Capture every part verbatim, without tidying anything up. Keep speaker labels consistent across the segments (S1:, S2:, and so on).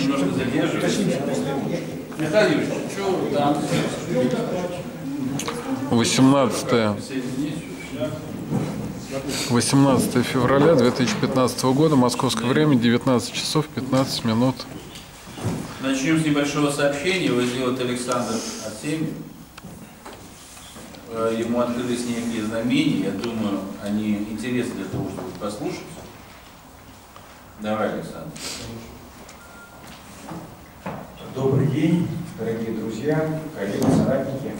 S1: Немножко задерживаемся. Михаил Юрьевич, что там?
S2: восемнадцатое февраля две тысячи пятнадцатого года, московское время, девятнадцать часов пятнадцать минут.
S1: Начнем с небольшого сообщения. Его сделает Александр Артемьев. Ему открылись некие знамения. Я думаю, они интересны для того, чтобы послушать. Давай, Александр.
S3: Добрый день, дорогие друзья, коллеги, соратники.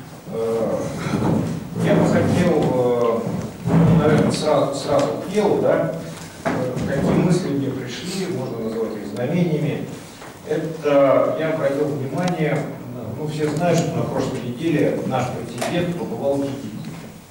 S3: Я бы хотел, наверное, сразу, сразу к делу, да, какие мысли мне пришли, можно назвать их знамениями. Это я обратил внимание, ну, все знают, что на прошлой неделе наш президент побывал в Египте.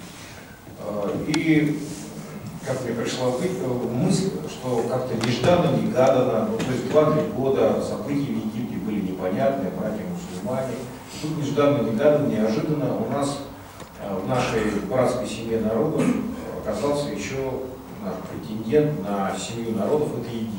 S3: И как мне пришла мысль, что как-то нежданно-негаданно, ну, то есть два-три года события в Египте были непонятные, братья-мусульмане. Тут нежданно-негаданно, неожиданно у нас в нашей братской семье народов оказался еще наш претендент на семью народов, это Египет.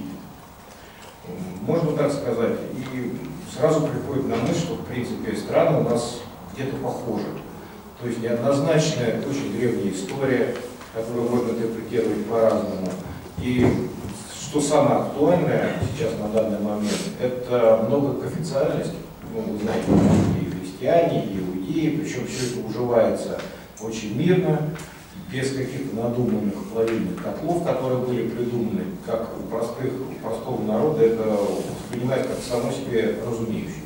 S3: Можно так сказать, и сразу приходит на мысль, что в принципе страны у нас где-то похожи. То есть неоднозначная, очень древняя история, которую можно интерпретировать по-разному. И что самое актуальное сейчас на данный момент, это многоконфессиональность. Ну, вы знаете, и христиане, и иудеи, причем все это уживается очень мирно, без каких-то надуманных плавильных котлов, которые были придуманы, как у простых, у простого народа это воспринимает как само себе разумеющееся.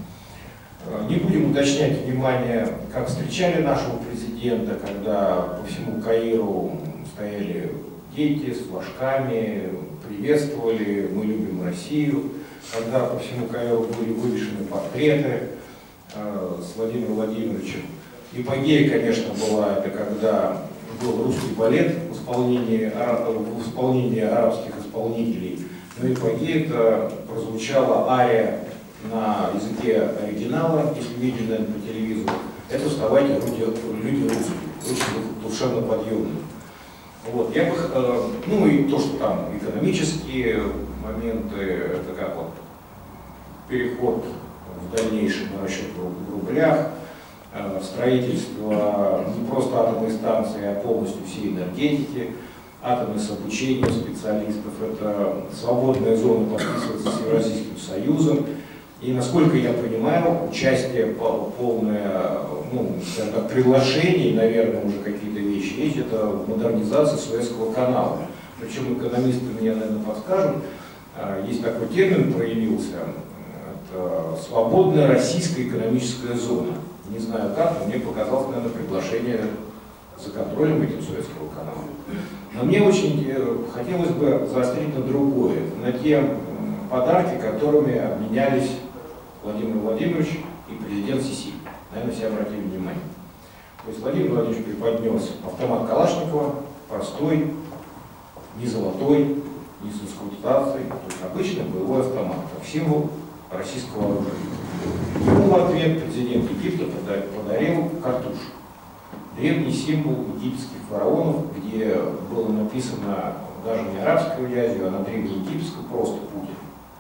S3: Не будем уточнять внимание, как встречали нашего президента, когда по всему Каиру стояли дети с флажками, приветствовали, мы любим Россию, когда по всему Каиру были вывешены портреты э, с Владимиром Владимировичем. Эпогея, конечно, была, это когда был русский балет в исполнении, в исполнении арабских исполнителей, но эпогея это прозвучала ария на языке оригинала, если видели, наверное, по телевизору. Это «Вставайте, люди, люди русские», очень душевно подъемные. Вот, я бы, э, ну и то, что там экономические моменты, это как вот переход в дальнейшем на расчет в рублях, э, строительство не просто атомной станции, а полностью всей энергетики, атомное обучение специалистов, это свободная зона подписывается с Евразийским Союзом. И, насколько я понимаю, участие полное, ну, скажем так, приглашений, наверное, уже какие-то вещи есть, это модернизация Суэцкого канала. Причем экономисты мне, наверное, подскажут, есть такой термин проявился, это свободная российская экономическая зона. Не знаю как, но мне показалось, наверное, приглашение за контролем этим Суэцкого канала. Но мне очень хотелось бы заострить на другое, на те подарки, которыми обменялись Владимир Владимирович и президент Сиси. Наверное, все обратили внимание. То есть Владимир Владимирович преподнес автомат Калашникова, простой, не золотой, не с инкрустацией, то есть обычный боевой автомат, как символ российского оружия. Ему в ответ президент Египта подарил картуш, древний символ египетских фараонов, где было написано даже не арабской вязью, а на древнеегипетском просто Путин.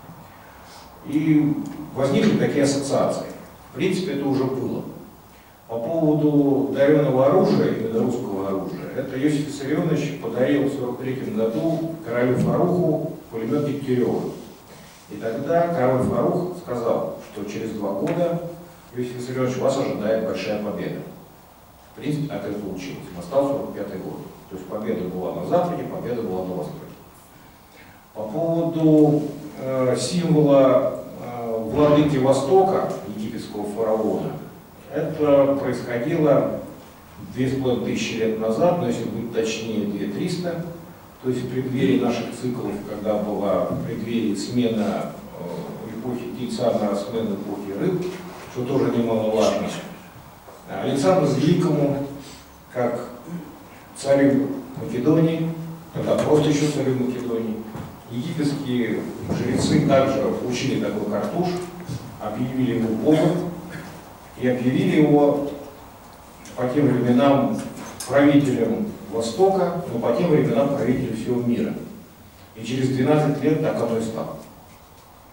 S3: И возникли такие ассоциации. В принципе, это уже было. По поводу даренного оружия, именно русского оружия, это Иосиф Виссарионович подарил в сорок третьем году королю Фаруху пулемет Дегтярева. И тогда король Фарух сказал, что через два года, Иосиф Виссарионович, вас ожидает большая победа. В принципе, так и получилось. Настал сорок пятый год. То есть победа была на Западе, победа была на Востоке. По поводу э, символа э, владыки Востока, египетского фараона, это происходило две с половиной тысячи лет назад, но если быть точнее, две тысячи триста, то есть в преддверии наших циклов, когда была в преддверии смена э, эпохи Тельца на смену эпохи рыб, что тоже немаловажно. Александру Великому, как царю Македонии, тогда просто еще царю Македонии, египетские жрецы также получили такой картуш, объявили его богом и объявили его по тем временам правителем Востока, но по тем временам правителем всего мира. И через двенадцать лет так оно и стало.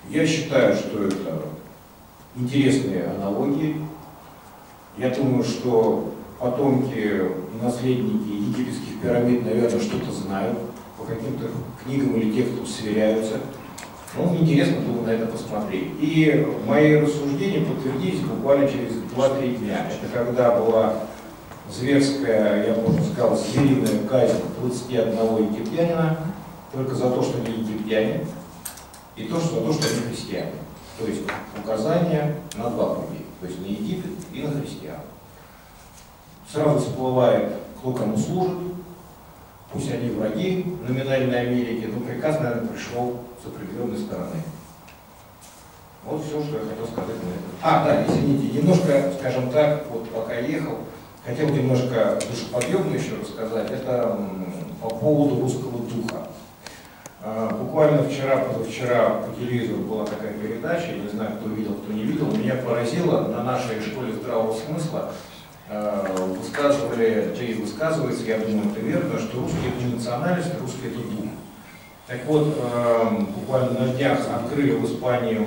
S3: Я считаю, что это интересные аналогии. Я думаю, что потомки и наследники египетских пирамид, наверное, что-то знают, по каким-то книгам или текстам сверяются. Ну, интересно было на это посмотреть. И мои рассуждения подтвердились буквально через два-три дня. Это когда была зверская, я бы можно сказал, звериная казнь двадцати одного египтянина, только за то, что они египтяне, и то, что за то, что они христиане. То есть указание на два пути, то есть на Египет и на христиан. Сразу всплывает, кто кому служит, пусть они враги номинальной Америки, но приказ, наверное, пришел с определенной стороны. Вот все, что я хотел сказать на это. А, да, извините, немножко, скажем так, вот пока ехал, хотел немножко душеподъемно еще рассказать, это по поводу русского духа. Буквально вчера, позавчера по телевизору была такая передача, я не знаю, кто видел, кто не видел, меня поразило, на нашей школе здравого смысла высказывали, и высказывается, я думаю, это верно, что русский это не национальность, русский это дух. Так вот, буквально на днях открыли в Испании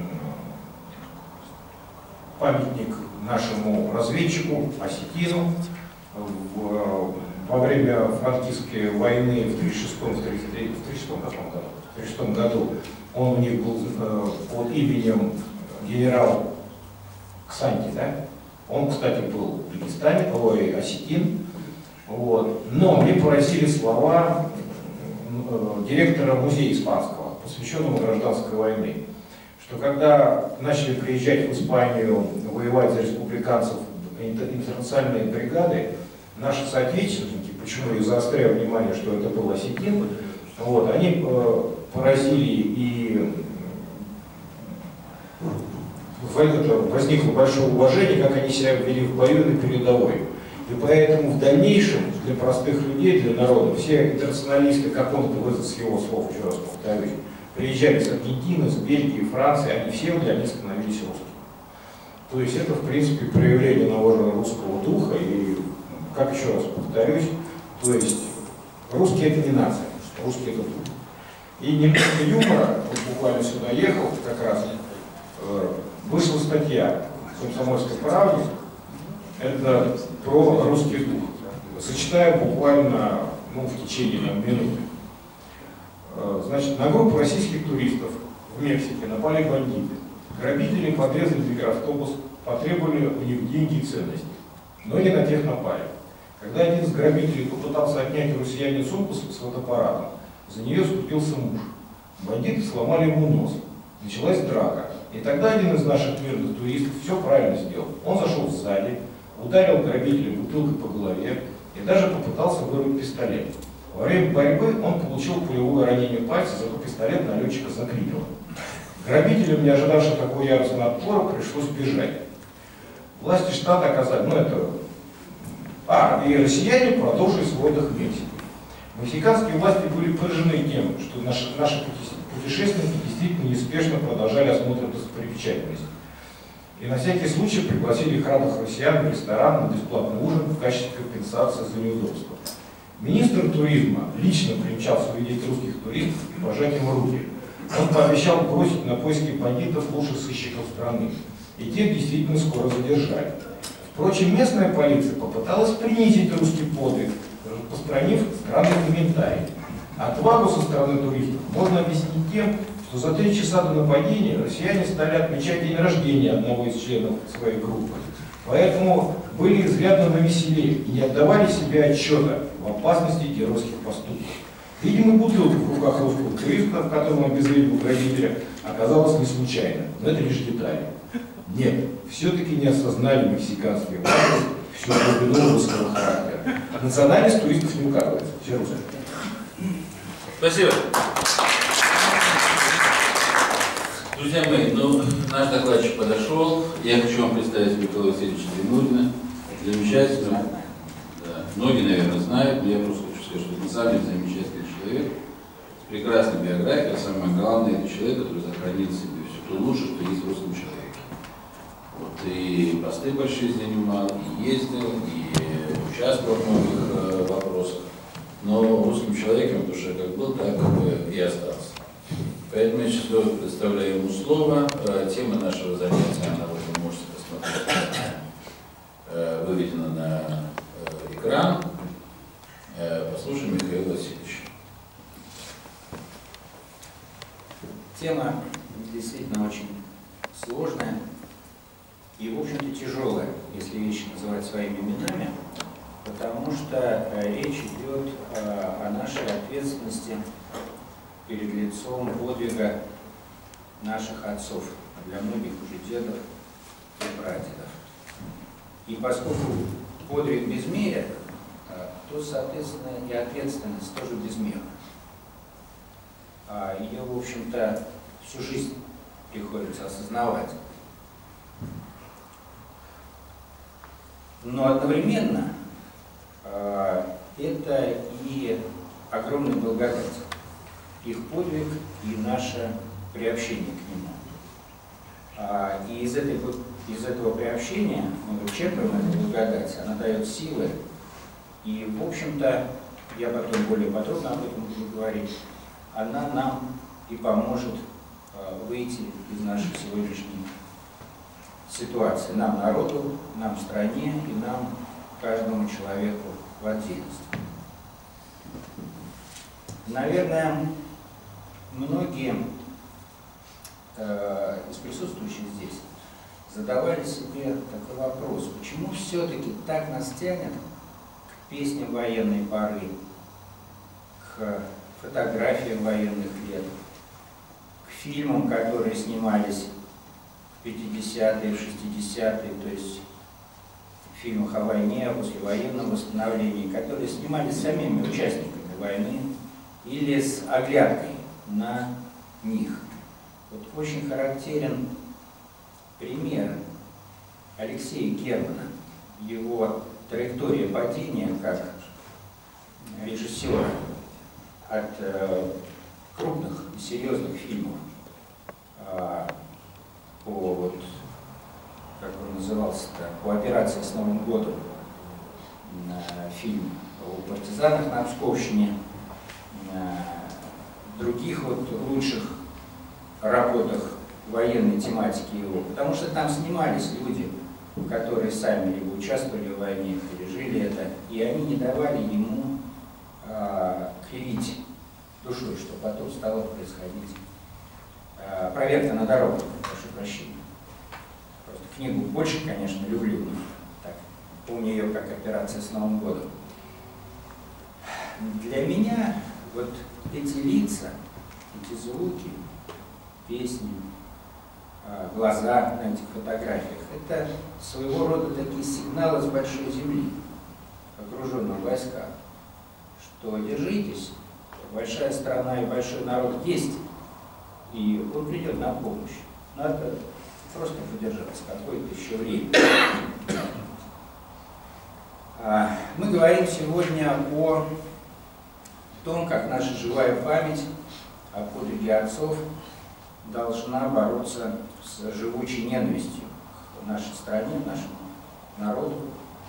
S3: памятник нашему разведчику Осетину. Во время франкистской войны в тридцать шестом, в тридцать шестом году, в тридцать шестом году он у них был под именем генерал Ксанти, да? Он, кстати, был в Дагестане, ой, осетин. Вот. Но мне поразили слова директора музея испанского, посвященного гражданской войне, что когда начали приезжать в Испанию воевать за республиканцев интернациональные бригады, наши соотечественники, почему я заостряю внимание, что это был осетин, вот, они э, поразили и возникло большое уважение, как они себя вели в бою на передовой. И поэтому в дальнейшем для простых людей, для народа, все интернационалисты, как он это вызвал с его слов, еще раз повторюсь, приезжали с Аргентины, с Бельгии, Франции, они все для них становились русскими. То есть это, в принципе, проявление наложенного русского духа, и, как еще раз повторюсь, то есть русский это не нация, русский это дух. И немного юмора, вот буквально сюда ехал, как раз, э, вышла статья в «Комсомольской правде», это про русский дух. Зачитаю буквально, ну, в течение там, минуты. Значит, на группу российских туристов в Мексике напали бандиты. Грабители подрезали микроавтобус, потребовали у них деньги и ценности. Но не на тех напали. Когда один из грабителей попытался отнять у россиянина сумку с фотоаппаратом, за нее скупился муж. Бандиты сломали ему нос. Началась драка. И тогда один из наших мирных туристов все правильно сделал. Он зашел сзади, ударил грабителя бутылкой по голове и даже попытался вырвать пистолет. Во время борьбы он получил пулевое ранение пальца, зато пистолет налетчика заклинил. Грабителям, не ожидавшим такого яростного отпора, пришлось бежать. Власти штата оказали, ну это... А, и россияне продолжили свой отдых в Мексике. Мексиканские власти были поражены тем, что наши, наши путешественники действительно неспешно продолжали осмотр достопримечательностей. И на всякий случай пригласили храбрых россиян в ресторан на бесплатный ужин в качестве компенсации за неудобство. Министр туризма лично примчался увидеть русских туристов и пожать им руки. Он пообещал бросить на поиски бандитов лучших сыщиков страны. И тех действительно скоро задержали. Впрочем, местная полиция попыталась принизить русский подвиг, распространив странный комментарий. Отвагу со стороны туристов можно объяснить тем, что за три часа до нападения россияне стали отмечать день рождения одного из членов своей группы. Поэтому были изрядно навеселее и не отдавали себе отчета в опасности геройских поступков. Видимо, бутылка в руках русского туриста, в котором обезвредил грабителя, оказалась не случайно, но это лишь детали. Нет, все-таки не осознали мексиканские власти всю глубину русского характера. Национальность туристов не указывается, все русские.
S1: Спасибо. Друзья мои, ну, наш докладчик подошел. Я хочу вам представить Миколая Васильевича Демурина. Замечательно. Да. Многие, наверное, знают, но я просто хочу сказать, что это на самом деле замечательный человек. С прекрасной биографией, а самое главное, это человек, который сохранил в себе все то лучшее, что есть в русском человеке. Вот, и посты большие занимал, и ездил, и участвовал в многих э, вопросах. Но русским человеком в душе как был, так и остался. Пять часов предоставляю ему слово. Тема нашего занятия, она вот вы можете посмотреть, выведена на экран. Послушаем Михаила Васильевича.
S4: Тема действительно очень сложная и, в общем-то, тяжелая, если вещи называть своими именами, потому что речь идет о нашей ответственности перед лицом подвига наших отцов, а для многих уже дедов и прадедов. И поскольку подвиг безмерен, то, соответственно, и ответственность тоже безмерна. Ее, в общем-то, всю жизнь приходится осознавать. Но одновременно это и огромная благодать. Их подвиг и наше приобщение к нему. И из, этой, из этого приобщения мы черпаем эту благодать, она дает силы. И, в общем-то, я потом более подробно об этом буду говорить, она нам и поможет выйти из нашей сегодняшней ситуации. Нам, народу, нам, стране и нам, каждому человеку в отдельности. Наверное, многие э, из присутствующих здесь задавали себе такой вопрос: почему все-таки так нас тянет к песням военной поры, к фотографиям военных лет, к фильмам, которые снимались в пятидесятые, в шестидесятые, то есть в фильмах о войне, о послевоенном восстановлении, которые снимались самими участниками войны или с оглядкой на них. Вот очень характерен пример Алексея Германа, его траектория падения как режиссера от э, крупных и серьезных фильмов э, по, вот, как он назывался-то, по операции с Новым годом, э, фильм о партизанах на Псковщине, э, других вот лучших работах военной тематики его, потому что там снимались люди, которые сами либо участвовали в войне, пережили это, и они не давали ему э, кривить душой, что потом стало происходить. Э, проверка на дорогах, прошу прощения. Просто книгу больше, конечно, люблю, но так, помню ее как «Операция с Новым годом». Для меня вот эти лица, эти звуки, песни, глаза на этих фотографиях — это своего рода такие сигналы с большой земли, окруженной в войсках, что держитесь, большая страна и большой народ есть, и он придет на помощь. Надо просто подержаться какое-то еще время. Мы говорим сегодня о том, как наша живая память о подвиге отцов должна бороться с живучей ненавистью к нашей стране, нашему народу,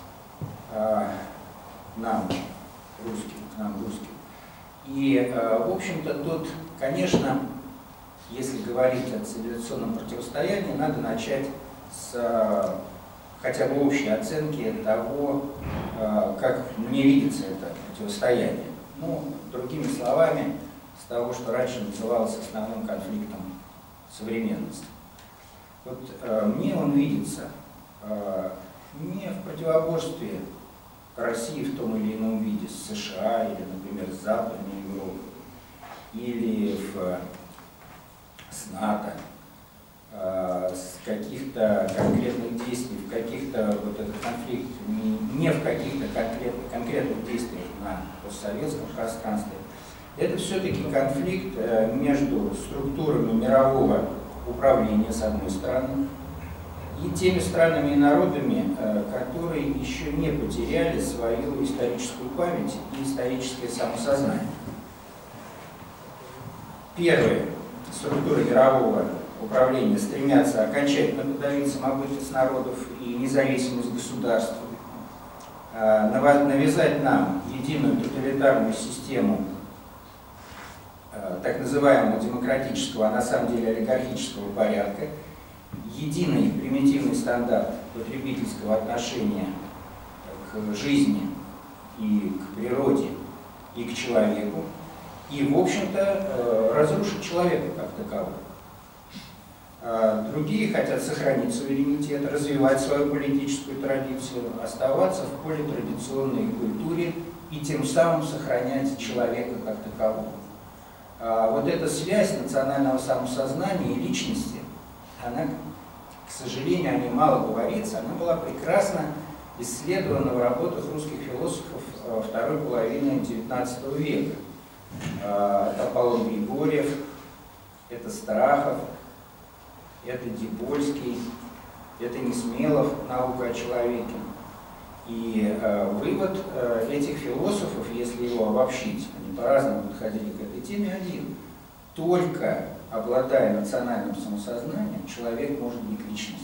S4: нам, русским, к нам, русским. И, в общем-то, тут, конечно, если говорить о цивилизационном противостоянии, надо начать с хотя бы общей оценки того, как мне видится это противостояние. Ну, другими словами, с того, что раньше называлось основным конфликтом современности. Вот э, мне он видится э, не в противоборстве России в том или ином виде с США или, например, с Западной Европой, или в, с НАТО, э, с каких-то конкретных действий, в каких-то вот этот конфликт, не, не в каких-то конкретных, конкретных действиях на постсоветском пространстве. Это все-таки конфликт между структурами мирового управления, с одной стороны, и теми странами и народами, которые еще не потеряли свою историческую память и историческое самосознание. Первые структуры мирового управления стремятся окончательно подавить самобытность народов и независимость государств, навязать нам единую тоталитарную систему так называемого демократического, а на самом деле олигархического порядка, единый примитивный стандарт потребительского отношения к жизни и к природе, и к человеку, и, в общем-то, разрушить человека как такового. Другие хотят сохранить суверенитет, развивать свою политическую традицию, оставаться в политрадиционной культуре и тем самым сохранять человека как такового. Вот эта связь национального самосознания и личности, она, к сожалению, о ней мало говорится, она была прекрасно исследована в работах русских философов второй половины девятнадцатого века. Это Аполлон Григорьев, это Страхов, это Дебольский, это Несмелов, «Наука о человеке». И э, вывод э, этих философов, если его обобщить, они по-разному подходили к этой теме, один. Только обладая национальным самосознанием, человек может быть личностью.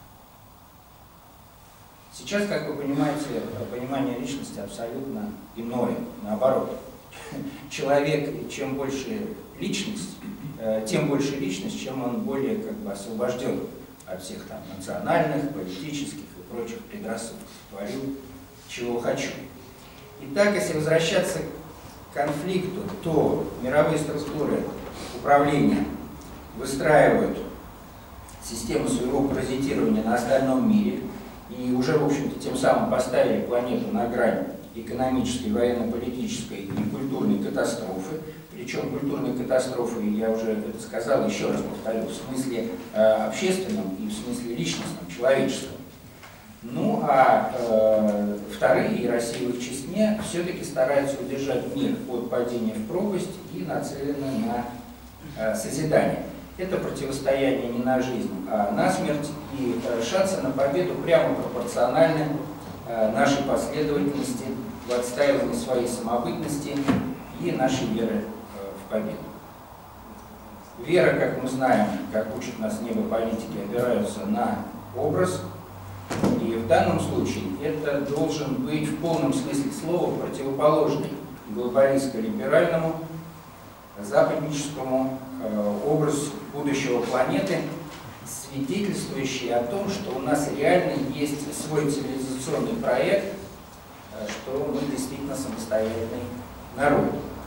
S4: Сейчас, как вы понимаете, понимание личности абсолютно иное, наоборот. Человек, чем больше личность, тем больше личность, чем он более как бы освобожден от всех там национальных, политических и прочих предрассудков. Творю, чего хочу. Итак, если возвращаться к конфликту, то мировые структуры управления выстраивают систему своего паразитирования на остальном мире и уже, в общем-то, тем самым поставили планету на грань экономической, военно-политической и культурной катастрофы. Причем культурной катастрофы, я уже это сказал, еще раз повторю, в смысле э, общественном и в смысле личностном, человеческом. Ну, а э, вторые, и Россия в их числе, все-таки стараются удержать мир от падения в пропасть и нацелены на э, созидание. Это противостояние не на жизнь, а на смерть, и э, шансы на победу прямо пропорциональны э, нашей последовательности в отстаивании своей самобытности и нашей веры э, в победу. Вера, как мы знаем, как учат нас небополитики, опираются на образ. И в данном случае это должен быть в полном смысле слова противоположный глобалистско-либеральному, западническому э, образу будущего планеты, свидетельствующий о том, что у нас реально есть свой цивилизационный проект, э, что мы действительно самостоятельный народ.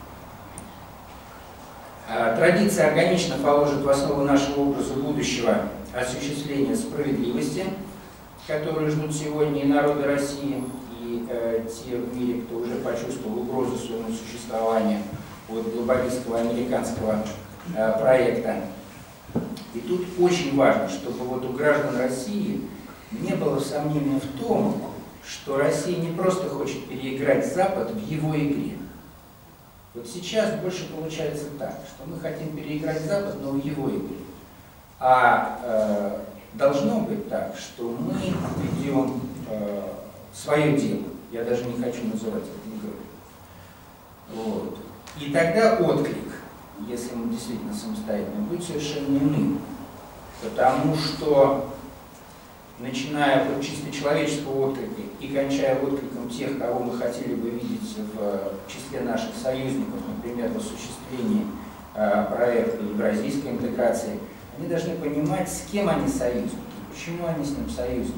S4: Э, традиция органично положит в основу нашего образа будущего осуществления справедливости, которые ждут сегодня и народы России, и э, те в мире, кто уже почувствовал угрозу своему существованию от глобалистского американского э, проекта. И тут очень важно, чтобы вот у граждан России не было сомнения в том, что Россия не просто хочет переиграть Запад в его игре. Вот сейчас больше получается так, что мы хотим переиграть Запад, но в его игре. А э, должно быть так, что мы ведем э, свое дело. Я даже не хочу называть это игрой. Вот. И тогда отклик, если мы действительно самостоятельны, будет совершенно иным. Потому что, начиная от чисто человеческого отклика и кончая откликом тех, кого мы хотели бы видеть в числе наших союзников, например, в осуществлении э, проекта евразийской интеграции, они должны понимать, с кем они союзники, почему они с ним союзники.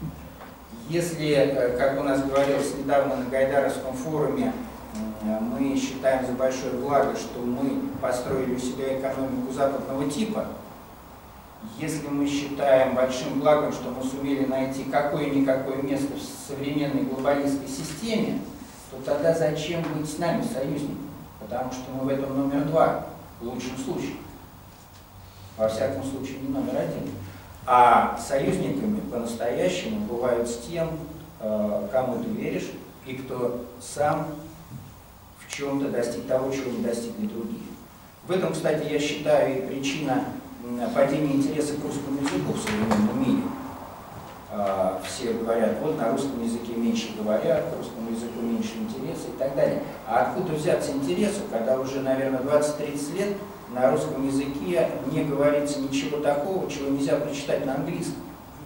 S4: Если, как у нас говорилось недавно на Гайдаровском форуме, мы считаем за большое благо, что мы построили у себя экономику западного типа, если мы считаем большим благом, что мы сумели найти какое-никакое место в современной глобалистской системе, то тогда зачем быть с нами союзниками? Потому что мы в этом номер два, в лучшем случае. Во всяком случае, не номер один. А союзниками по-настоящему бывают с тем, кому ты веришь, и кто сам в чем-то достиг того, чего не достигли другие. В этом, кстати, я считаю, и причина падения интереса к русскому языку в современном мире. Все говорят, вот на русском языке меньше говорят, к русскому языку меньше интереса и так далее. А откуда взяться интересу, когда уже, наверное, двадцать-тридцать лет на русском языке не говорится ничего такого, чего нельзя прочитать на английском?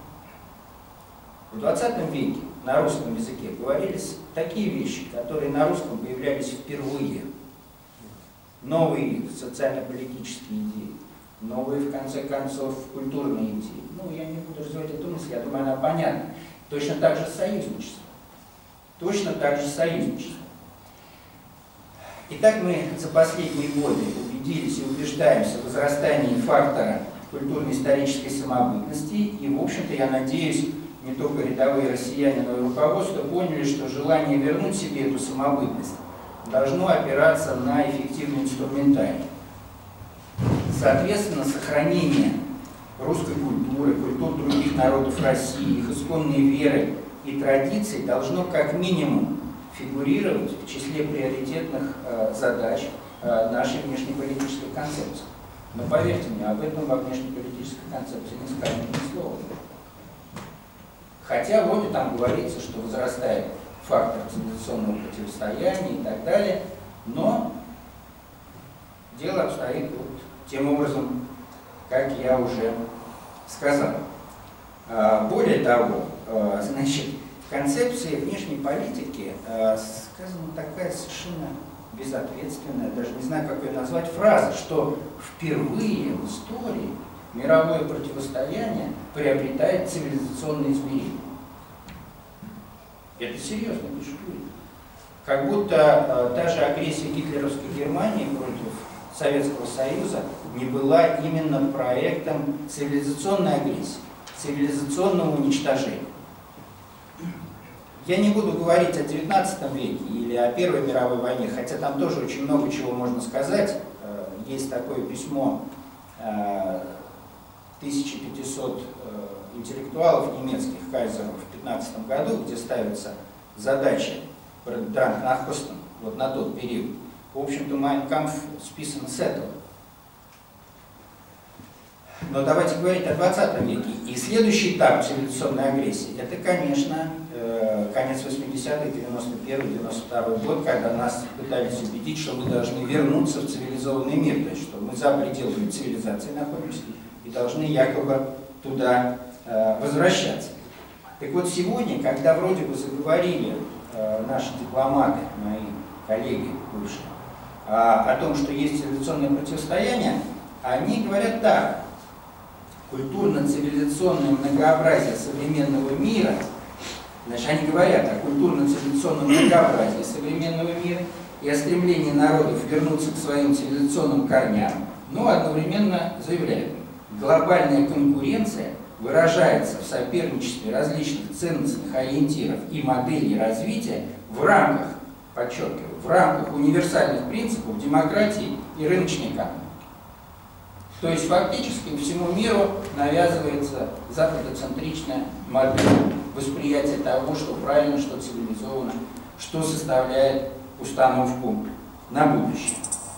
S4: В двадцатом веке на русском языке говорились такие вещи, которые на русском появлялись впервые. новые социально-политические идеи, новые, в конце концов, культурные идеи. Ну, я не буду развивать эту мысль, я думаю, она понятна. Точно так же союзничество. Точно так же союзничество. Итак, мы за последние годы убедились и убеждаемся в возрастании фактора культурно-исторической самобытности, и, в общем-то, я надеюсь, не только рядовые россияне, но и руководство поняли, что желание вернуть себе эту самобытность должно опираться на эффективный инструментарий. Соответственно, сохранение русской культуры, культур других народов России, их исконной веры и традиций должно как минимум фигурировать в числе приоритетных э, задач э, нашей внешнеполитической концепции. Но поверьте мне, об этом во внешнеполитической концепции не сказано ни слова. Хотя вот и там говорится, что возрастает фактор цивилизационного противостояния и так далее, но дело обстоит вот тем образом, как я уже сказал. Более того, значит, в концепции внешней политики сказана такая совершенно безответственная, даже не знаю, как ее назвать, фраза, что впервые в истории мировое противостояние приобретает цивилизационные измерения. Это серьезно пишут люди. Как будто та же агрессия гитлеровской Германии против Советского Союза не была именно проектом цивилизационной агрессии, цивилизационного уничтожения. Я не буду говорить о девятнадцатом веке или о Первой мировой войне, хотя там тоже очень много чего можно сказать. Есть такое письмо тысяча пятисот интеллектуалов немецких кайзеров в пятнадцатом году, где ставится задача Дранкнахостен вот на тот период. В общем-то, Mein Kampf списан с этого. Но давайте говорить о двадцатом веке. И следующий этап цивилизационной агрессии – это, конечно, конец восьмидесятых, девяносто первый, девяносто второй год, когда нас пытались убедить, что мы должны вернуться в цивилизованный мир, то есть что мы за пределами цивилизации находимся и должны якобы туда э, возвращаться. Так вот, сегодня, когда вроде бы заговорили э, наши дипломаты, мои коллеги бывшие, э, о том, что есть цивилизационное противостояние, они говорят так: культурно-цивилизационное многообразие современного мира, значит, они говорят о культурно-цивилизационном многообразии современного мира и о стремлении народов вернуться к своим цивилизационным корням, но одновременно заявляют: глобальная конкуренция выражается в соперничестве различных ценностных ориентиров и моделей развития в рамках, подчеркиваю, в рамках универсальных принципов демократии и рыночной экономики. То есть фактически всему миру навязывается западоцентричная модель восприятия того, что правильно, что цивилизованно, что составляет установку на будущее.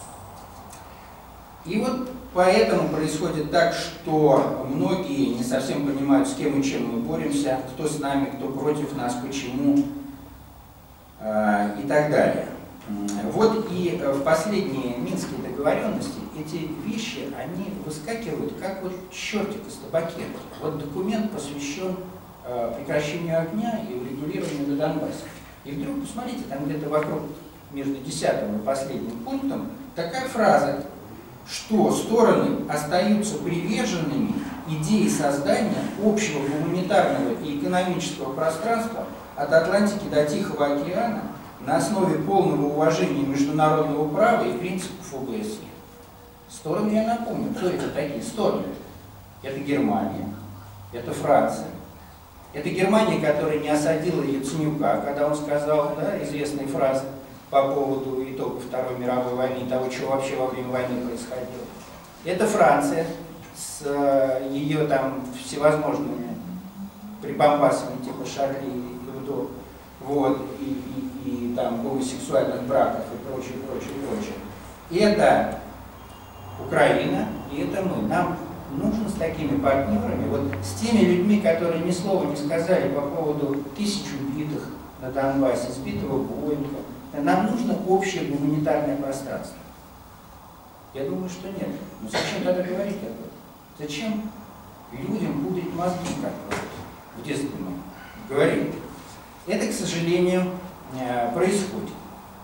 S4: И вот поэтому происходит так, что многие не совсем понимают, с кем и чем мы боремся, кто с нами, кто против нас, почему э, и так далее. Вот и в последние минские договоренности эти вещи, они выскакивают как вот чертик из табакерки. Вот документ посвящен э, прекращению огня и урегулированию на Донбассе. И вдруг, посмотрите, там где-то вокруг, между десятым и последним пунктом, такая фраза, что стороны остаются приверженными идее создания общего гуманитарного и экономического пространства от Атлантики до Тихого океана на основе полного уважения международного права и принципов о бэ эс е. Стороны, я напомню, кто это такие стороны? Это Германия, это Франция. Это Германия, которая не осадила Яценюка, когда он сказал, да, известные фразы по поводу итогов Второй мировой войны и того, что вообще во время войны происходило. Это Франция с э, ее там всевозможными прибамбасами типа Шарли и Hebdo, вот, и, и, и там гомосексуальных браков и прочее, прочее, прочее. И это Украина, и это мы. Нам нужно с такими партнерами, вот с теми людьми, которые ни слова не сказали по поводу тысяч убитых на Донбассе, сбитого Боинга. Нам нужно общее гуманитарное пространство. Я думаю, что нет. Но зачем тогда говорить об этом? Зачем людям пудрить мозги, как в детстве мы говорили? Это, к сожалению, происходит.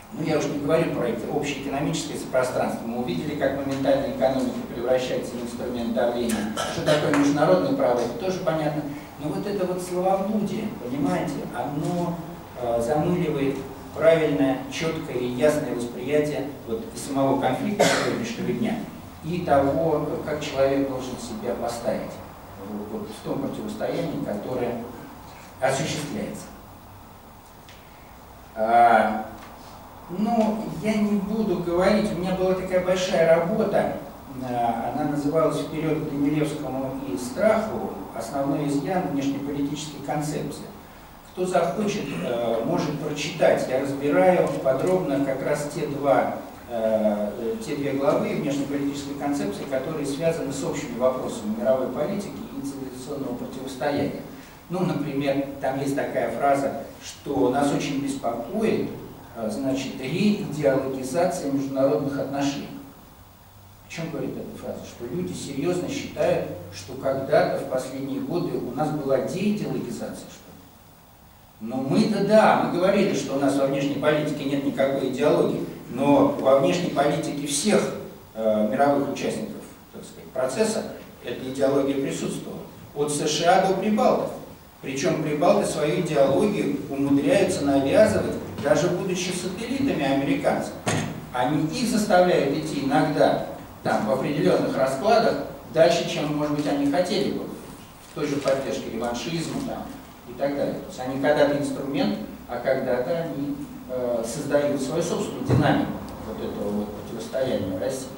S4: Ну, я уж не говорю про это общеэкономическое пространство. Мы увидели, как моментально экономика превращается в инструмент давления. Что такое международное право, это тоже понятно. Но вот это вот словоблудие, понимаете, оно э, замыливает правильное, четкое и ясное восприятие вот, и самого конфликта сегодняшнего дня, и того, как человек должен себя поставить вот, вот, в том противостоянии, которое осуществляется. А, ну, я не буду говорить, у меня была такая большая работа, а, она называлась «Вперед к Данилевскому и Страхову. Основной изъян внешнеполитической концепции». Кто захочет, а, может прочитать. Я разбираю подробно как раз те два те две главы внешнеполитической концепции, которые связаны с общими вопросами мировой политики и цивилизационного противостояния. Ну, например, там есть такая фраза, что нас очень беспокоит, значит, реидеологизация международных отношений. О чем говорит эта фраза? Что люди серьезно считают, что когда-то в последние годы у нас была деидеологизация, что ли. Но мы-то да, мы говорили, что у нас во внешней политике нет никакой идеологии. Но во внешней политике всех э, мировых участников, так сказать, процесса эта идеология присутствовала. От США до прибалтов. Причем прибалты свою идеологию умудряются навязывать, даже будучи сателлитами американцев. Они их заставляют идти иногда там, в определенных раскладах дальше, чем, может быть, они хотели бы. В той же поддержке реваншизма там, и так далее. То есть они когда-то инструмент, а когда-то они создают свою собственную динамику вот этого вот противостояния России.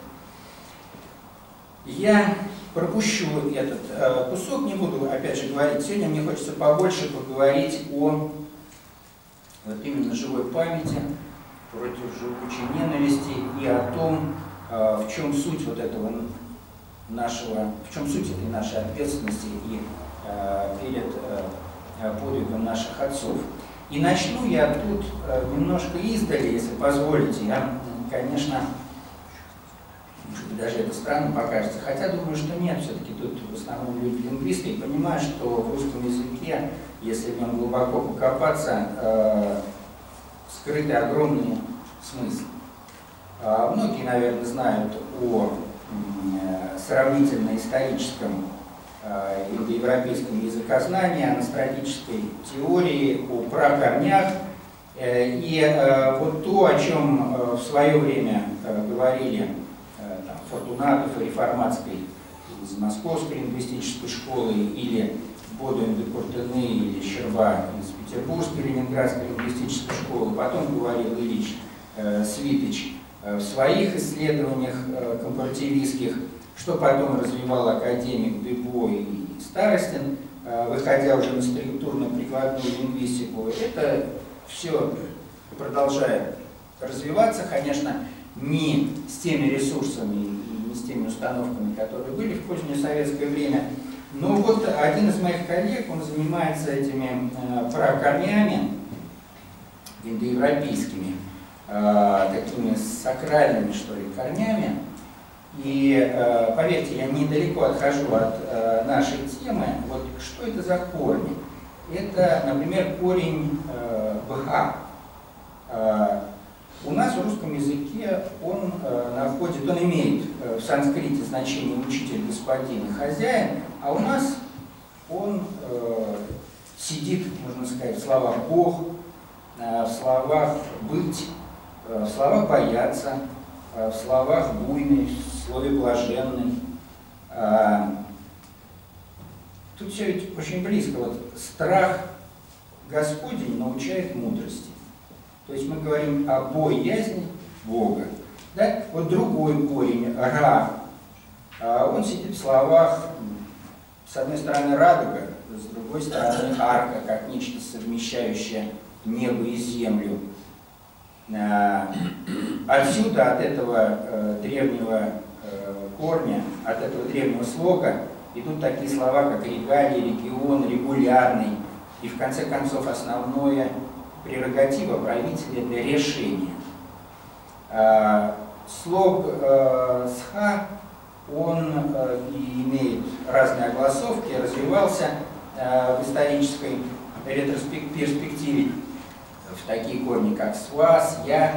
S4: Я пропущу этот э, кусок, не буду опять же говорить. Сегодня мне хочется побольше поговорить о вот именно живой памяти, против живучей ненависти и о том, э, в чем суть вот этого нашего, в чем суть этой нашей ответственности и э, перед э, подвигом наших отцов. И начну я тут э, немножко издали, если позволите. Я, конечно, может быть, даже это странно покажется, хотя думаю, что нет, все-таки тут в основном люди лингвисты, и понимают, что в русском языке, если в нем глубоко покопаться, э, скрыты огромные смыслы. Э, многие, наверное, знают о э, сравнительно-историческом индоевропейском языкознании, о настратической теории, о пракорнях. И вот то, о чем в свое время говорили там, Фортунатов и Реформатской из Московской лингвистической школы, или Бодуэн де Куртены, или Щерба из Петербургской ленинградской лингвистической школы, потом говорил Ильич Свитыч в своих исследованиях компаративистских, что потом развивал академик Дебо и Старостин, выходя уже на структурно-прикладную лингвистику. Это все продолжает развиваться, конечно, не с теми ресурсами и не с теми установками, которые были в позднее советское время. Но вот один из моих коллег, он занимается этими пракорнями индоевропейскими, такими сакральными, что ли, корнями. И э, поверьте, я недалеко отхожу от э, нашей темы. Вот что это за корни? Это, например, корень э, БХ. Э, у нас в русском языке он э, находит, он имеет э, в санскрите значение учитель, господин и хозяин, а у нас он э, сидит, можно сказать, в словах Бог, э, в словах быть, э, в словах бояться, в словах буйный, в слове блаженный. Тут все ведь очень близко. Вот страх Господень научает мудрости. То есть мы говорим о боязни Бога. Да? Вот другой корень, ра, он сидит в словах, с одной стороны радуга, с другой стороны арка, как нечто совмещающее небо и землю. Отсюда, от этого э, древнего э, корня, от этого древнего слога идут такие слова, как регалий, регион, регулярный. И в конце концов основное прерогатива правителя для решения. Э, слог э, сха, он э, имеет разные огласовки, развивался э, в исторической ретроспективе в такие корни, как сва, я,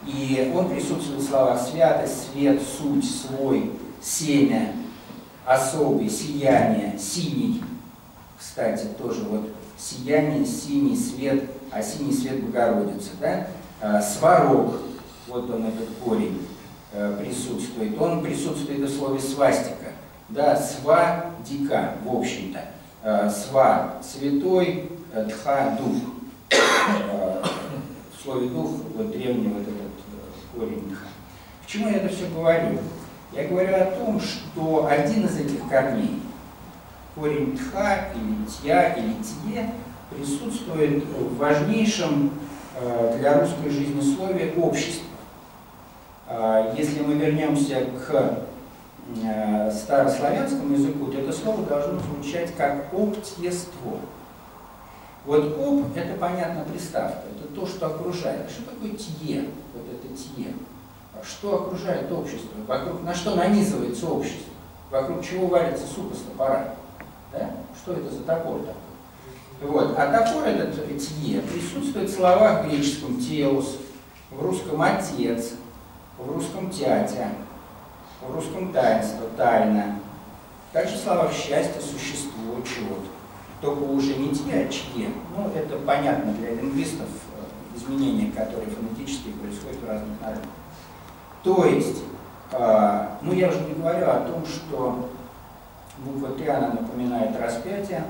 S4: И он присутствует в словах святость, свет, суть, свой, семя, особый, сияние, синий. Кстати, тоже вот сияние, синий свет, а синий свет Богородицы, да? А, сварог, вот он, этот корень, а, присутствует. Он присутствует в слове свастика, да, сва, дика, в общем-то. А, сва, святой, дха, дух. А, в слове дух, вот древний вот этот корень дха. К чему я это все говорю? Я говорю о том, что один из этих корней, корень тха, или тья, или тье, присутствует в важнейшем э, для русской жизнесловия обществе. Э, если мы вернемся к э, старославянскому языку, то это слово должно звучать как обтьество. Вот об – это, понятно, приставка, это то, что окружает. Что такое тье? Вот это тье. Что окружает общество? Вокруг, на что нанизывается общество? Вокруг чего варится суп из топора? Да? Что это за топор такой? Вот. А топор этот тье присутствует в словах греческом теос, в русском отец, в русском тятя, в русском таинство, тайна. Также в словах счастье, существо, чего-то. Только уже не тье, а чье. Ну, это понятно для лингвистов, изменения, которые фонетически происходят в разных народах. То есть, э, ну я уже не говорю о том, что буква Т, она напоминает распятие.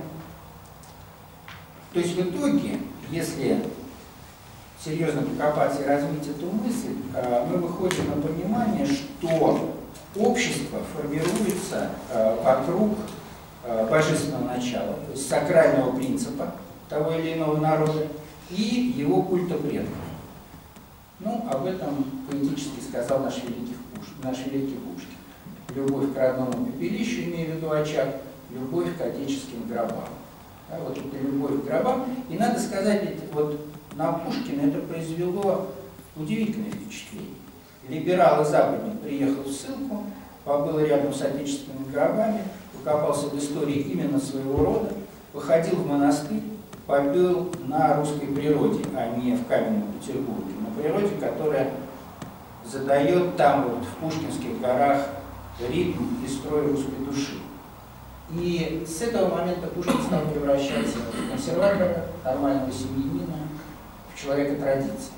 S4: То есть в итоге, если серьезно покопаться и развить эту мысль, э, мы выходим на понимание, что общество формируется э, вокруг э, божественного начала, то есть сакрального принципа того или иного народа и его культа предков. Ну, об этом поэтически сказал наш великий Пушкин. Наш великий Пушкин. Любовь к родному пепелищу, имея в виду очаг, любовь к отеческим гробам. Да, вот это любовь к гробам. И надо сказать, вот на Пушкина это произвело удивительное впечатление. Либерал-западник приехал в ссылку, побыл рядом с отечественными гробами, покопался в истории именно своего рода, походил в монастырь, побыл на русской природе, а не в каменном Петербурге, на природе, которая задает там, вот, в Пушкинских горах, ритм и строй русской души. И с этого момента Пушкин стал превращаться в консерватора, нормального семьянина, в человека традиции.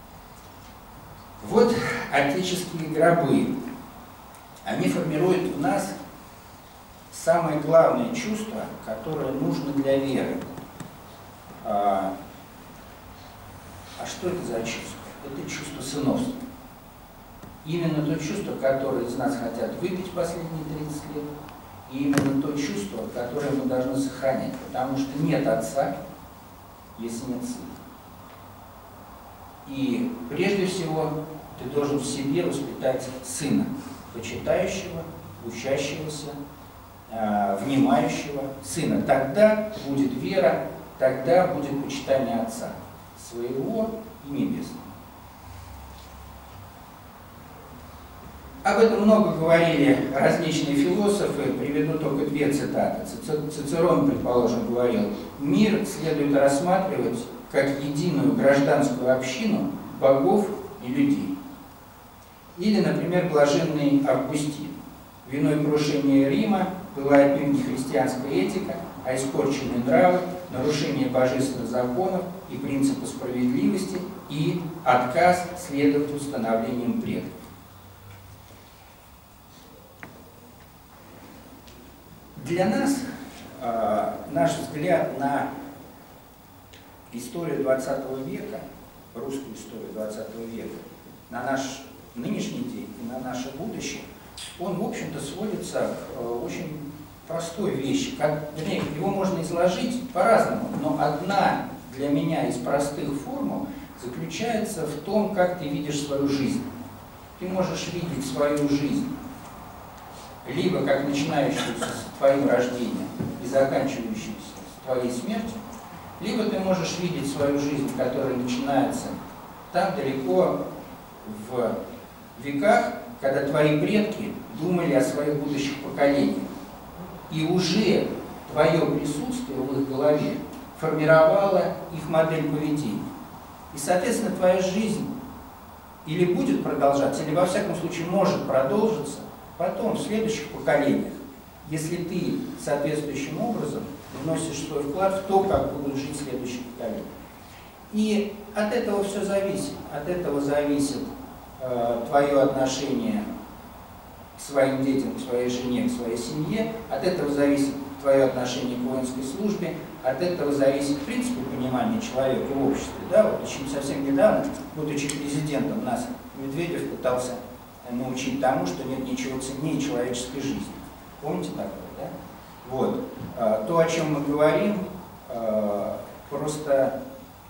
S4: Вот отеческие гробы. Они формируют в нас самое главное чувство, которое нужно для веры. А, а что это за чувство? Это чувство сыновства. Именно то чувство, которое из нас хотят выбить последние тридцать лет, и именно то чувство, которое мы должны сохранять. Потому что нет отца, если нет сына. И прежде всего ты должен в себе воспитать сына, почитающего, учащегося, э, внимающего сына. Тогда будет вера, тогда будет почитание Отца, своего и небесного. Об этом много говорили различные философы, приведу только две цитаты. Цицерон, предположим, говорил: «Мир следует рассматривать как единую гражданскую общину богов и людей». Или, например, блаженный Августин: «Виной крушения Рима была отнюдь не христианская этика, а испорченные нравы, нарушение божественных законов и принципа справедливости и отказ следовать установлениям предков». Для нас э, наш взгляд на историю двадцатого века, русскую историю двадцатого века, на наш нынешний день и на наше будущее, он, в общем-то, сводится к э, очень простой вещи. Как, вернее, его можно изложить по-разному, но одна для меня из простых формул заключается в том, как ты видишь свою жизнь. Ты можешь видеть свою жизнь либо как начинающуюся с твоим рождением и заканчивающуюся с твоей смертью, либо ты можешь видеть свою жизнь, которая начинается там далеко в веках, когда твои предки думали о своих будущих поколениях. И уже твое присутствие в их голове формировало их модель поведения. И, соответственно, твоя жизнь или будет продолжаться, или во всяком случае может продолжиться потом, в следующих поколениях, если ты соответствующим образом вносишь свой вклад в то, как будут жить следующие поколения. И от этого все зависит. От этого зависит э, твое отношение к своим детям, к своей жене, к своей семье. От этого зависит твое отношение к воинской службе. От этого зависит, в принципе, понимание человека в обществе. Да? Вот еще совсем недавно, будучи президентом, нас Медведев пытался научить тому, что нет ничего ценнее человеческой жизни. Помните такое, да? Вот. А, то, о чем мы говорим, а, просто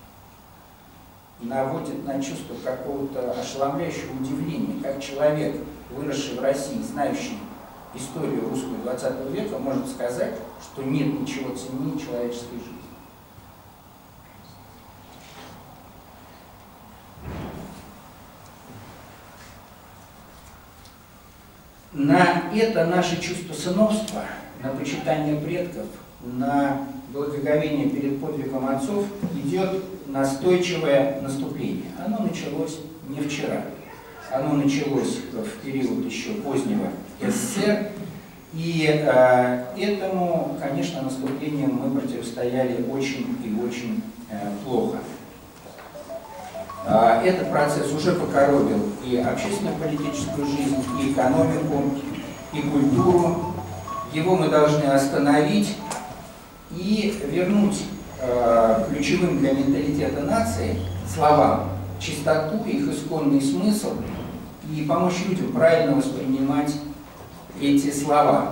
S4: наводит на чувство какого-то ошеломляющего удивления, как человек, выросший в России, знающий историю русского двадцатого века, может сказать, что нет ничего ценнее человеческой жизни. На это наше чувство сыновства, на почитание предков, на благоговение перед подвигом отцов идет настойчивое наступление. Оно началось не вчера. Оно началось в период еще позднего СССР. И э, этому, конечно, наступлению мы противостояли очень и очень э, плохо. Э, этот процесс уже покоробил и общественно-политическую жизнь, и экономику, и культуру. Его мы должны остановить и вернуть э, ключевым для менталитета нации словам чистоту, их исконный смысл и помочь людям правильно воспринимать эти слова.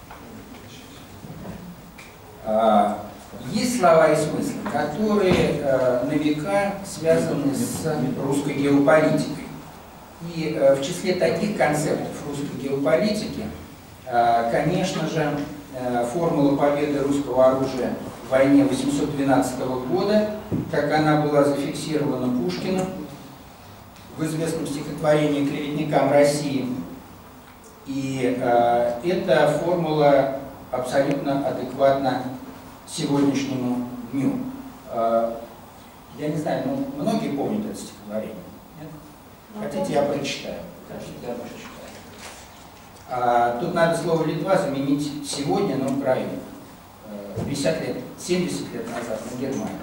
S4: Э, есть слова и смыслы, которые э, на века связаны с русской геополитикой. И э, в числе таких концептов русской геополитики, э, конечно же, формула победы русского оружия в войне восемьсот двенадцатого года, как она была зафиксирована Пушкиным в известном стихотворении «Клеветникам России». И э, эта формула абсолютно адекватна сегодняшнему дню. Э, я не знаю, ну, многие помнят это стихотворение? Нет? Хотите, я прочитаю? Хотите, я прочитаю. А, тут надо слово «Литва» заменить сегодня на Украину. пятьдесят лет, семьдесят лет назад на Германию.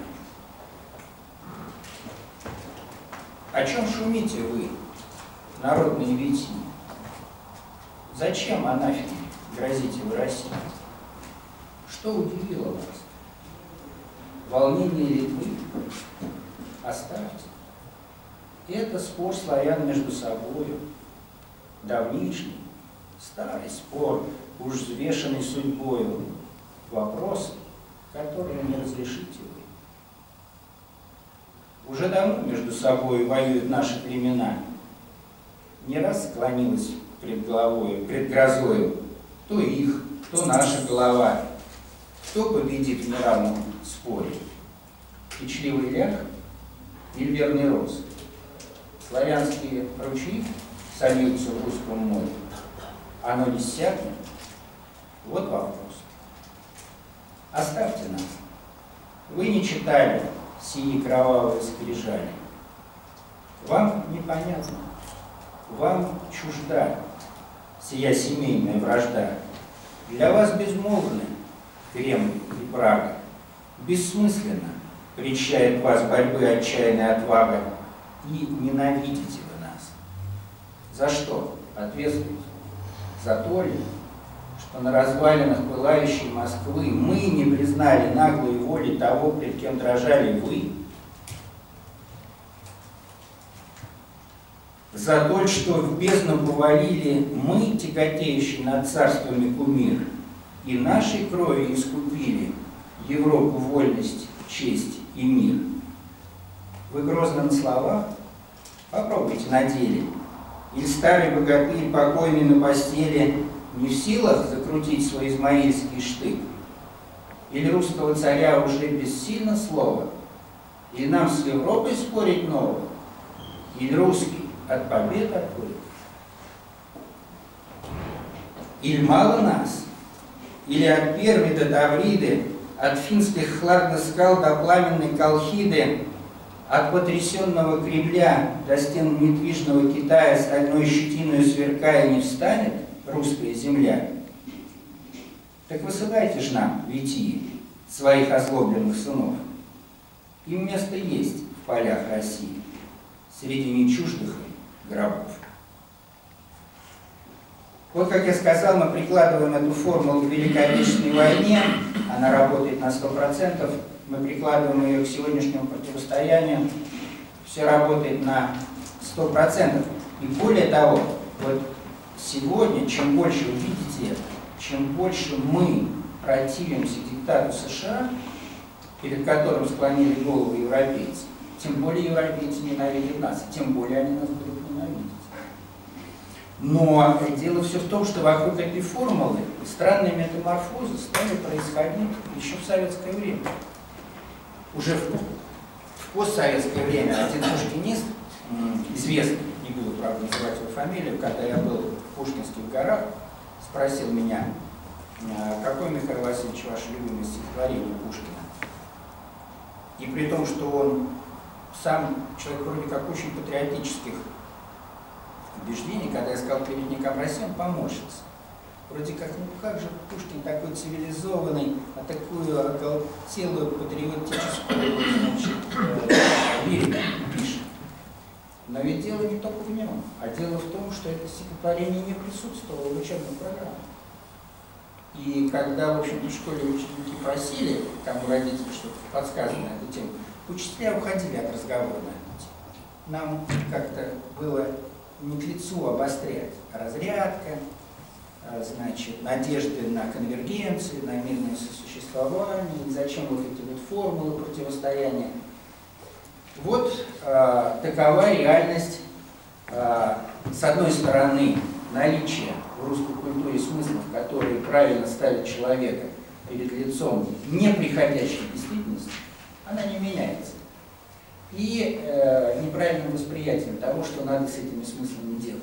S4: О чем шумите вы, народные витяне? Зачем анафеме грозите вы России? Что удивило вас? Волнение Литвы? Оставьте. Это спор славян между собой, давнишний. Старый спор, уж взвешенный судьбою, вопрос, который не разрешите вы. Уже давно между собой воюют наши племена. Не раз склонилась пред головой, пред грозою, то их, то наша голова. Кто победит в неравном споре? Кичливый ляг или верный рост? Славянские ручьи сольются в русском море. Оно не иссякнет? Вот вопрос. Оставьте нас. Вы не читали сии кровавые скрижали. Вам непонятно. Вам чужда сия семейная вражда. Для вас безмолвны Кремль и Прага. Бессмысленно прельщает вас борьбы отчаянная отвага. И ненавидите вы нас. За что ответствуете? За то ли, что на развалинах пылающей Москвы мы не признали наглой воли того, пред кем дрожали вы? За то, что в бездну повалили мы, тяготеющие над царствами кумир, и нашей кровью искупили Европу вольность, честь и мир? Вы грозно на словах? Попробуйте на деле. Или старый богатырь, покойный на постели, не в силах закрутить свой измаильский штык? Или русского царя уже бессильно слово? Или нам с Европой спорить нового? Или русский от побед отплыл? Или мало нас? Или от Перми до Тавриды, от финских хладных скал до пламенной Колхиды от потрясенного Кремля до стен недвижного Китая стальной щетиною сверкая не встанет русская земля, так высылайте ж нам, Витии, своих озлобленных сынов. Им место есть в полях России, среди нечуждых гробов. Вот, как я сказал, мы прикладываем эту формулу к Великой Отечественной войне, она работает на сто процентов, мы прикладываем ее к сегодняшнему противостоянию, все работает на сто процентов. И более того, вот сегодня, чем больше вы видите это, чем больше мы противимся диктату США, перед которым склонили голову европейцы, тем более европейцы ненавидят нас, тем более они нас будут ненавидеть. Но дело все в том, что вокруг этой формулы странные метаморфозы стали происходить еще в советское время. Уже в, в постсоветское время один пушкинист, известный, не буду, правда, называть его фамилию, когда я был в Пушкинских горах, спросил меня, какой, Михаил Васильевич, ваше любимое стихотворение Пушкина? И при том, что он сам человек вроде как очень патриотических убеждений, когда я сказал клеветникам России, он поморщился. Вроде как, ну как же Пушкин такой цивилизованный, а такую оголтелую патриотическую, значит, лирику пишет. Но ведь дело не только в нем, а дело в том, что это стихотворение не присутствовало в учебной программе. И когда, в общем-то, в школе ученики просили, там у родителей что-то подсказано на эту тему, учителя уходили от разговора на эту тему. Нам как-то было не к лицу обострять. Разрядка, значит, надежды на конвергенцию, на мирное сосуществование, и зачем вот эти вот формулы противостояния. Вот э, такова реальность, э, с одной стороны, наличие в русской культуре смыслов, которые правильно ставят человека перед лицом неприходящей действительности, она не меняется. И э, неправильным восприятием того, что надо с этими смыслами делать.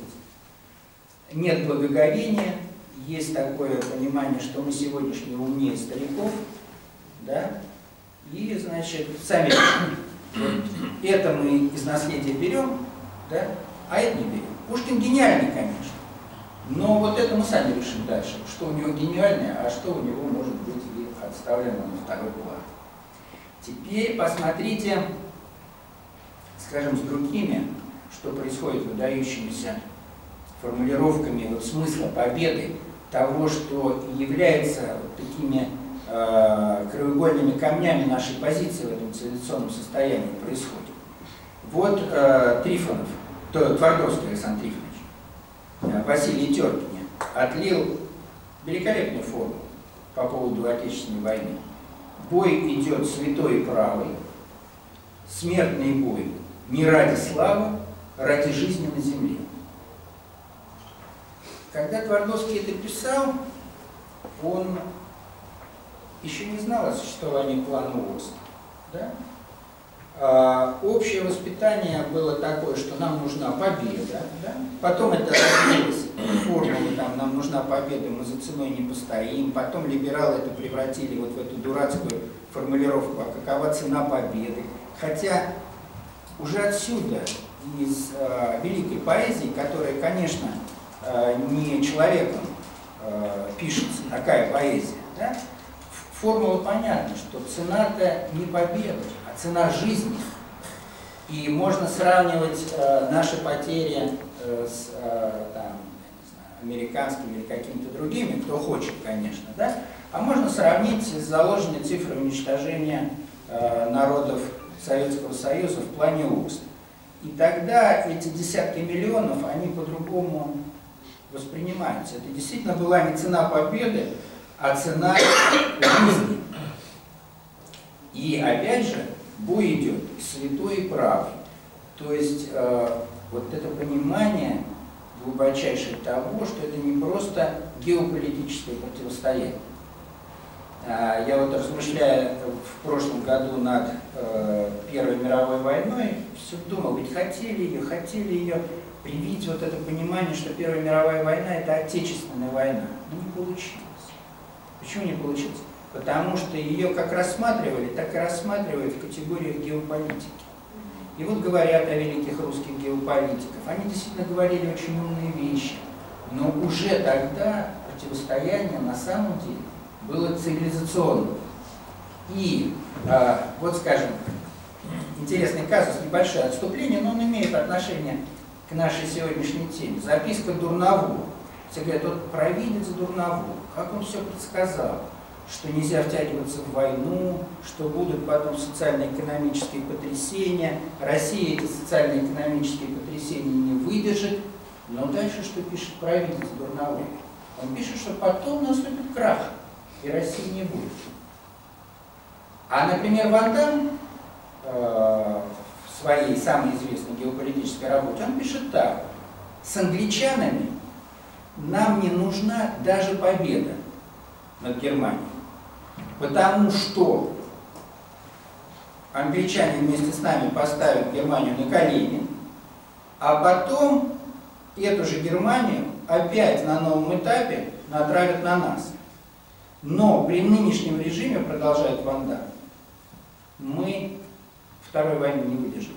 S4: Нет благоговения, есть такое понимание, что мы сегодняшние умнее стариков, да, и, значит, сами вот это мы из наследия берем, да, а это не берем. Пушкин гениальный, конечно, но вот это мы сами решим дальше, что у него гениальное, а что у него может быть и отставлено на второй план. Теперь посмотрите, скажем, с другими, что происходит выдающимися формулировками вот смысла победы, того, что является вот такими э, краеугольными камнями нашей позиции в этом цивилизационном состоянии происходит. Вот э, Трифонов, то, Твардовский Александр Трифонович, э, Василий Теркине отлил великолепную формулу по поводу Отечественной войны. Бой идет святой и правый, смертный бой не ради славы, ради жизни на земле. Когда Твардовский это писал, он еще не знал о существовании плана ООС. Да? А, общее воспитание было такое, что нам нужна победа. Да? Потом это развилось формулы, там, нам нужна победа, мы за ценой не постоим. Потом либералы это превратили вот в эту дурацкую формулировку, а какова цена победы. Хотя уже отсюда, из э, великой поэзии, которая, конечно, э, не человеком э, пишется, такая поэзия, да? Формула понятна, что цена-то не победа, а цена жизни. И можно сравнивать э, наши потери э, с э, там, не знаю, американскими или какими-то другими, кто хочет, конечно, да? А можно сравнить с заложенной цифрой уничтожения э, народов Советского Союза в плане ООС. И тогда эти десятки миллионов, они по-другому воспринимаются. Это действительно была не цена победы, а цена жизни. И опять же, бой идет святой и правый. То есть э, вот это понимание глубочайшее того, что это не просто геополитическое противостояние. Я вот, размышляя в прошлом году над э, Первой мировой войной, все думал, ведь хотели ее, хотели ее привить вот это понимание, что Первая мировая война – это отечественная война. Но не получилось. Почему не получилось? Потому что ее как рассматривали, так и рассматривают в категориях геополитики. И вот говорят о великих русских геополитиков. Они действительно говорили очень умные вещи. Но уже тогда противостояние на самом деле было цивилизационным. И э, вот, скажем, интересный казус, небольшое отступление, но он имеет отношение к нашей сегодняшней теме. Записка Дурново. Все говорят, вот провидец Дурново, как он все предсказал, что нельзя втягиваться в войну, что будут потом социально-экономические потрясения, Россия эти социально-экономические потрясения не выдержит. Но дальше что пишет провидец Дурново? Он пишет, что потом наступит крах, и России не будет. А, например, Ван Дам э, в своей самой известной геополитической работе, он пишет так: с англичанами нам не нужна даже победа над Германией, потому что англичане вместе с нами поставят Германию на колени, а потом эту же Германию опять на новом этапе натравят на нас. Но при нынешнем режиме, продолжает Ван Дам, мы второй войны не выдержим.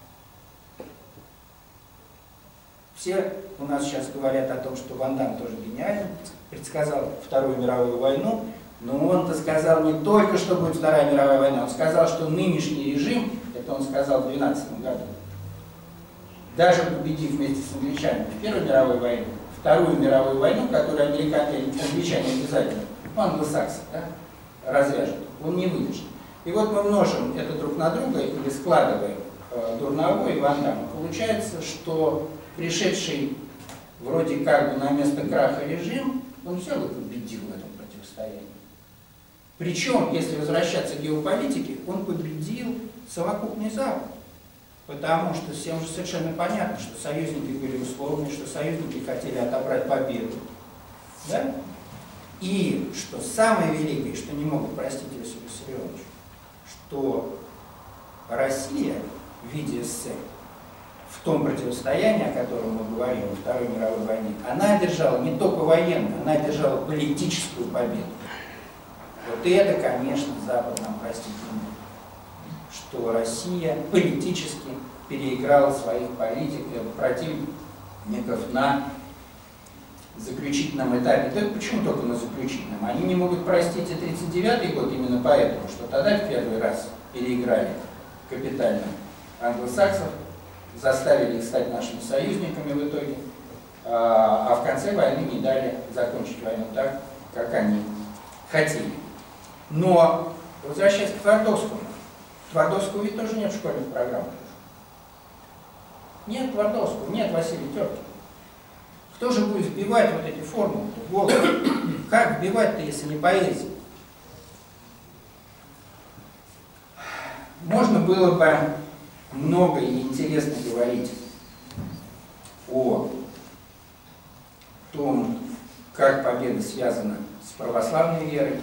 S4: Все у нас сейчас говорят о том, что Ван Дам тоже гениально предсказал Вторую мировую войну, но он-то сказал не только, что будет Вторая мировая война, он сказал, что нынешний режим, это он сказал в две тысячи двенадцатом году, даже победив вместе с англичанами в Первую мировую войну, Вторую мировую войну, которую американцы, англичане обязательно, ну, англосаксы, да, развяжут, он не выдержит. И вот мы множим это друг на друга или складываем э, Дурново и Ван Дамма. Получается, что пришедший вроде как бы на место краха режим, он взял и победил в этом противостоянии. Причем, если возвращаться к геополитике, он победил совокупный Запад. Потому что всем же совершенно понятно, что союзники были условные, что союзники хотели отобрать победу. Да? И что самое великое, что не могут простить Иосифу Виссарионовичу, что Россия в виде СССР в том противостоянии, о котором мы говорим, во Второй мировой войне, она одержала не только военную, она одержала политическую победу. Вот это, конечно, Запад нам простить не может. Что Россия политически переиграла своих политиков, противников на заключительном этапе. Да почему только на заключительном? Они не могут простить и тридцать девятый год именно поэтому, что тогда в первый раз переиграли капитально англосаксов, заставили их стать нашими союзниками в итоге, а в конце войны не дали закончить войну так, как они хотели. Но, возвращаясь к Твардовскому, Твардовского ведь тоже нет в школьных программах. Нет Твардовского, нет Василия Теркина. Кто же будет вбивать вот эти формулы в голову? Как вбивать-то, если не поэзия? Можно было бы много и интересно говорить о том, как победа связана с православной верой,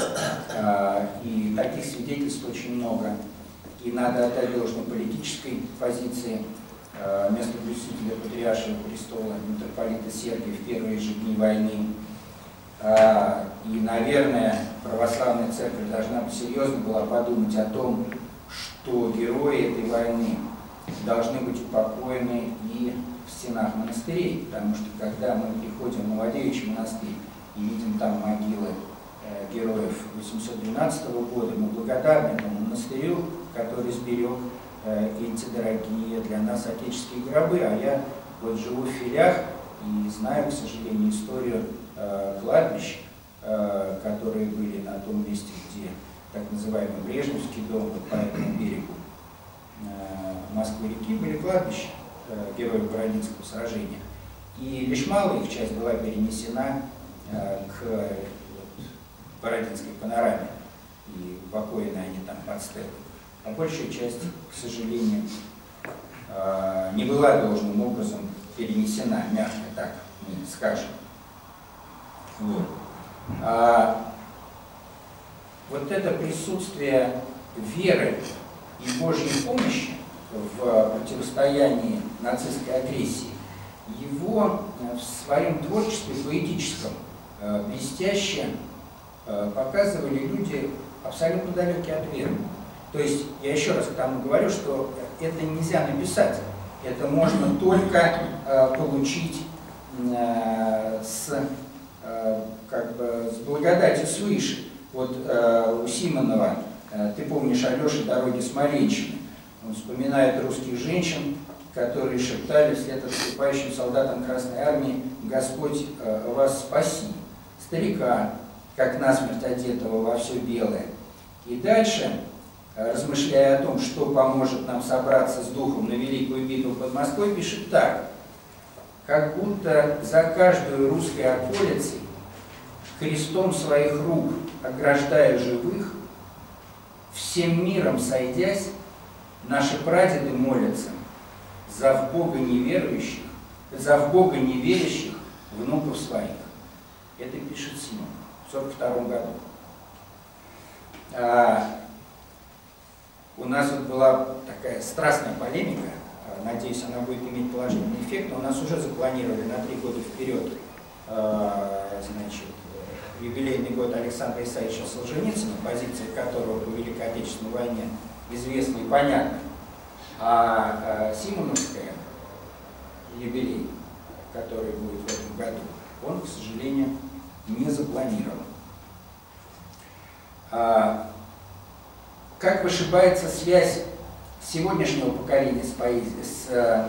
S4: и таких свидетельств очень много. И надо отдать должное политической позиции местоблюстителя Патриаршего престола митрополита Сергия в первые же дни войны. И, наверное, православная церковь должна бы серьезно была подумать о том, что герои этой войны должны быть упокоены и в стенах монастырей, потому что когда мы приходим в Новодевичий монастырь и видим там могилы э, героев восемьсот двенадцатого года, мы благодарны этому монастырю, который сберег э, эти дорогие для нас отеческие гробы. А я вот живу в Филях и знаю, к сожалению, историю э, кладбищ, э, которые были на том месте, где так называемый Брежневский дом, вот по этому берегу э, Москвы-реки были кладбища э, героев Бородинского сражения. И лишь малая их часть была перенесена э, к вот, Бородинской панораме, и упокоены они там под стелой. А большая часть, к сожалению, э, не была должным образом перенесена, мягко так мы скажем. Вот. А, Вот это присутствие веры и Божьей помощи в противостоянии нацистской агрессии, его в своем творчестве поэтическом блестяще показывали люди абсолютно далекие от веры. То есть, я еще раз к тому говорю, что это нельзя написать. Это можно только э, получить э, с, э, как бы, с благодатью свыше. Вот э, у Симонова, э, ты помнишь, Алеша, «Дороги Смоленщины». Он вспоминает русских женщин, которые шептали вслед отступающим солдатам Красной Армии: «Господь э, вас спаси». Старика, как насмерть одетого во все белое. И дальше, размышляя о том, что поможет нам собраться с духом на великую битву под Москвой, пишет так: как будто за каждую русской околицей, крестом своих рук ограждая живых, всем миром сойдясь, наши прадеды молятся за в Бога неверующих, за в Бога неверящих внуков своих. Это пишет Симон в сорок втором году. А, у нас вот была такая страстная полемика, надеюсь, она будет иметь положительный эффект, но у нас уже запланировали на три года вперед, а, значит, юбилейный год Александра Исаевича Солженицына, позиция которого по Великой Отечественной войне известна и понятна. А, а Симоновская юбилей, который будет в этом году, он, к сожалению, не запланирован. А, как вышибается связь сегодняшнего поколения с поэзией, с, э,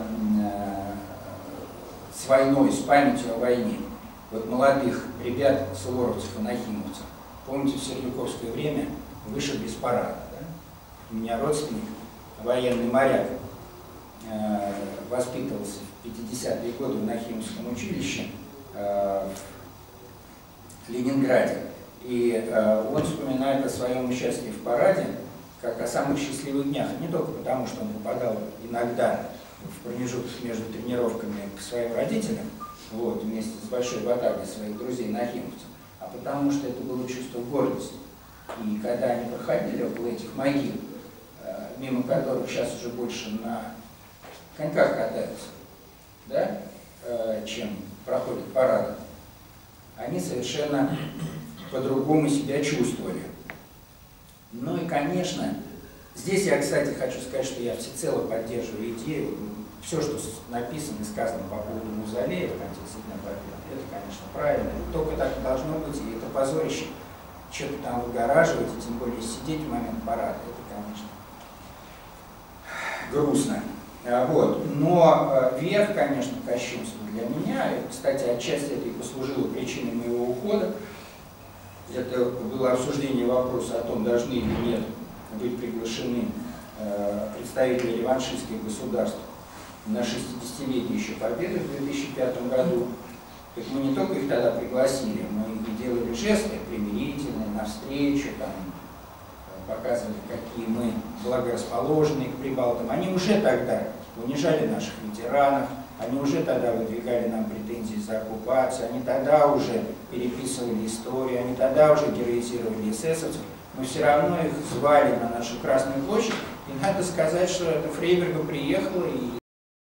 S4: с войной, с памятью о войне? Вот молодых ребят, суворовцев и нахимовцев. Помните, в сердюковское время вышел без парада. Да? У меня родственник, военный моряк, э, воспитывался в пятидесятые годы в Нахимовском училище э, в Ленинграде. И э, он вспоминает о своем участии в параде как о самых счастливых днях. Не только потому, что он попадал иногда в промежуток между тренировками к своим родителям, вот, вместе с большой батагой своих друзей-нахимовцев, а потому что это было чувство гордости. И когда они проходили около этих могил, э, мимо которых сейчас уже больше на коньках катаются, да, э, чем проходят парады, они совершенно по-другому себя чувствовали. Ну и, конечно, здесь я, кстати, хочу сказать, что я всецело поддерживаю идею. Все, что написано и сказано по поводу мавзолея в контексте Дня Победы, это, конечно, правильно. Только так и должно быть, и это позорище. Что-то там выгораживать, и тем более сидеть в момент парада, это, конечно, грустно. Вот. Но верх, конечно, кощунства для меня, и, кстати, отчасти это и послужило причиной моего ухода. Это было обсуждение вопроса о том, должны или нет быть приглашены э, представители реваншистских государств на шестидесятилетие еще Победы в две тысячи пятом году. Так мы не только их тогда пригласили, мы и делали жесты примирительные, навстречу, там, показывали, какие мы благорасположенные к прибалтам. Они уже тогда унижали наших ветеранов, они уже тогда выдвигали нам претензии за оккупацию, они тогда уже переписывали историю, они тогда уже героизировали эсэсовцев, но все равно их звали на нашу Красную площадь. И надо сказать, что это Фрейберга приехала и